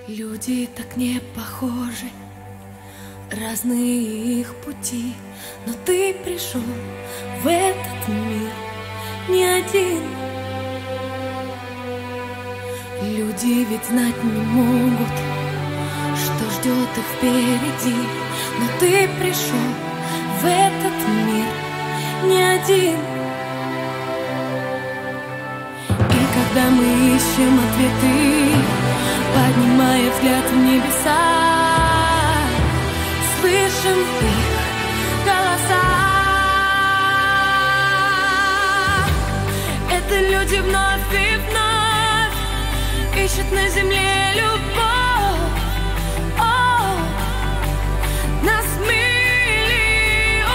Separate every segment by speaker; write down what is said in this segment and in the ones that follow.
Speaker 1: Люди так не похожи, разные их пути, но ты пришел в этот мир не один. Люди ведь знать не могут, что ждет их впереди, но ты пришел в этот мир не один. И когда мы ищем ответы, поднимая взгляд в небеса, слышим их голоса. Это люди вновь и вновь ищут на земле любовь. О, нас миллионы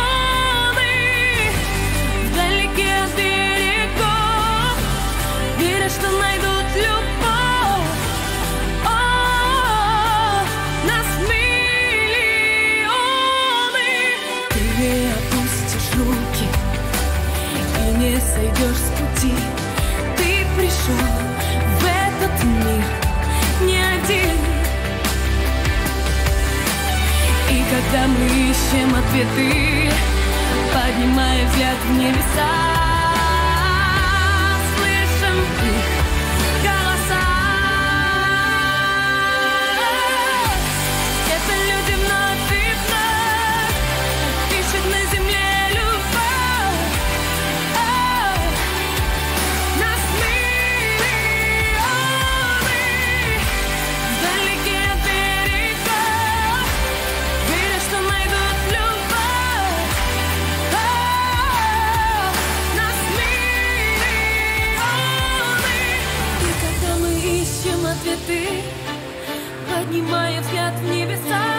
Speaker 1: вдалеке от берегов, верят, что найдут любовь. О, нас миллионы. Ты не опустишь руки и не сойдешь с пути. Ты пришел в этот мир не один. И когда мы ищем ответы, поднимая взгляд в небеса, слышим их голоса. Это люди вновь и вновь ищут на земле любовь. Нас миллионы вдалеке от берегов, верят, что найдут любовь. Нас миллионы. И когда мы ищем ответы, поднимая взгляд в небеса,